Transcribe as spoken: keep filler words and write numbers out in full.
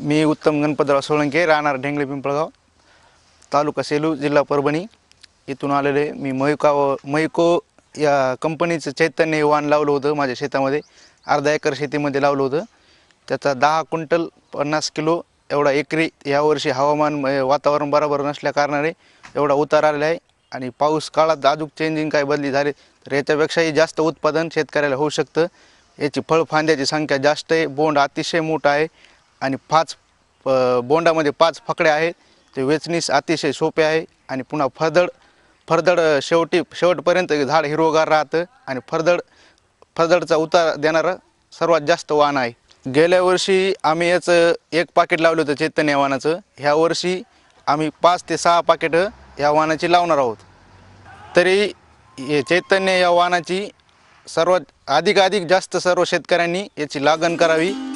मी उत्तम गणपतराव सोळंके, राहणार ढेंगळे पिंपळगाव, तालुका सेलू, जिल्हा परभणी इथून आलेले. मी मयुका व मयुको या कंपनीचं चैतन्य हे वाण लावलं होतं माझ्या शेतामध्ये. अर्धा एकर शेतीमध्ये लावलं होतं. त्याचा दहा क्विंटल पन्नास किलो एवढा एकरी यावर्षी हवामान वातावरण बरोबर नसल्या कारणाने एवढा उतार आलेला आहे. आणि पाऊस काळात अजून चेंजिंग काय बदली झाले तर याच्यापेक्षाही जास्त उत्पादन शेतकऱ्याला होऊ शकतं. याची फळफांद्याची संख्या जास्त आहे, बोंड अतिशय मोठा आहे आणि पाच बोंडामध्ये पाच फकड्या आहेत. ते वेचणीस अतिशय सोपे आहे आणि पुन्हा फरदड फरदड शेवटी शेवटपर्यंत झाड हिरवगार राहतं आणि फरदड फरदडचा उतार देणारं सर्वात जास्त वाण आहे. गेल्या वर्षी आम्ही याचं एक पाकिट लावलं होतं चैतन्य वाणाचं. ह्या वर्षी आम्ही पाच ते सहा पाकिटं या वाणाची लावणार आहोत. तरी हे चैतन्य या वाणाची सर्वात अधिक अधिक जास्त सर्व शेतकऱ्यांनी याची लागण करावी.